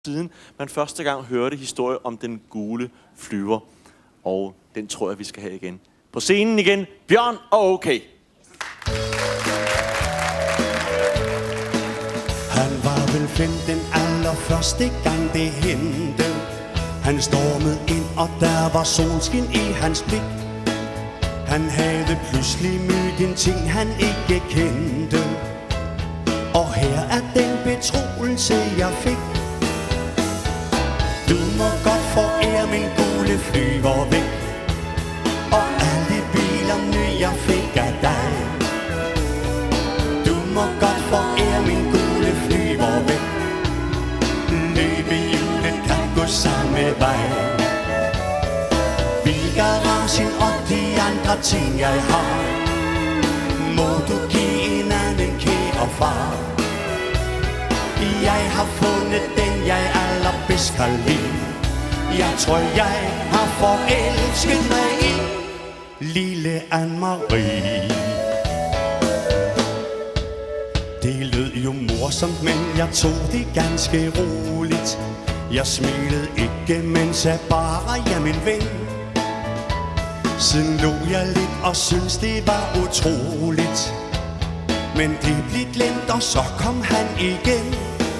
siden man første gang hørte historie om den gule flyver. Og den tror jeg, vi skal have igen. På scenen igen, Bjørn og OK. Han var vel 5 den allerførste gang det hente. Han stormede ind, og der var solskin i hans blik. Han havde pludselig mødt en ting, han ikke kendte. Og her er den betroelse, jeg fik. Du må godt forære min gule flyver væk, og alle bilerne jeg fik af dig. Du må godt forære min gule flyver væk. Løbehjulet kan gå samme vej. Bilgaragen og de andre ting jeg har, må du give en anden kære far. Jeg har fundet den jeg allerbedst kan lide. Jeg tror jeg har forelsket mig i lille Anne-Marie. Det lød jo morsomt, men jeg tog det ganske roligt. Jeg smilede ikke, men sagde bare, ja min ven. Siden lå jeg lidt og syntes det var utroligt, men det blev glemt, og så kom han igen.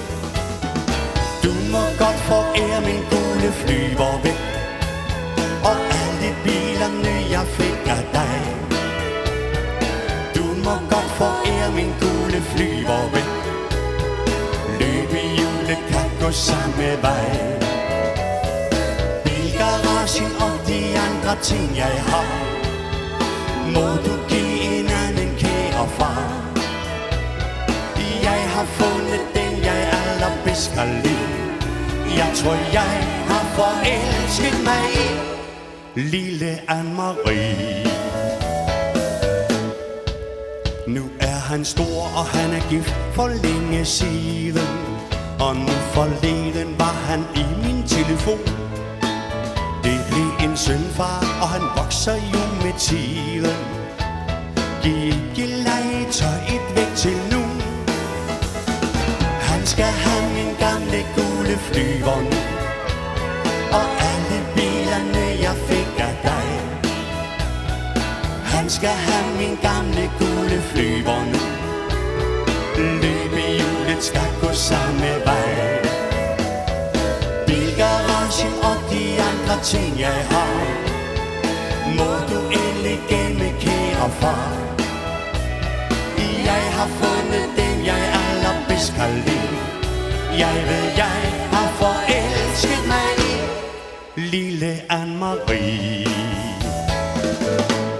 Du må godt forære min gule flyver væk, og alle bilerne jeg fik af dig. Du må godt forære min gule flyver væk. Løbehjulet kan gå samme vej. Bilgaragen og de andre ting jeg har, må du give en anden kære far. Jeg har fundet den jeg allerbedst kan lide. Jeg tror jeg har forelsket mig i lille Anne-Marie. Nu er han stor, og han er gift for længe siden, og nu forleden var han i min telefon. Det blev en sønfar, og han vokser jo med tiden. Giv ikke legetøjet væk til nu. Han skal have min gamle gule flyver nu, og alle bilerne jeg fik af dig. Han skal have min gamle gule flyver nu. Løbehjulet skal gå samme vej. Bilgaragen og de andre ting jeg har, må du endelig gemme kære far. Jeg har fundet den jeg allerbedst kan lide. Jeg ved jeg har forelsket mig i lille Anne-Marie.